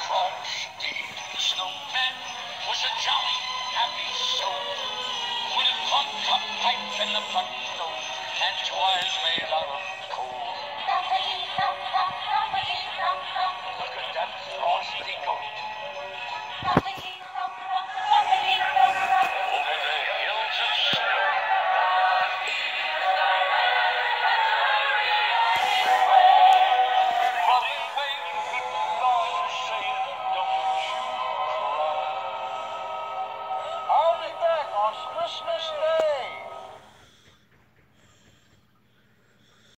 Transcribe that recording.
Frosty the Snowman was a jolly, happy soul, with a corn-cob pipe and a button nose, and 'twas made out of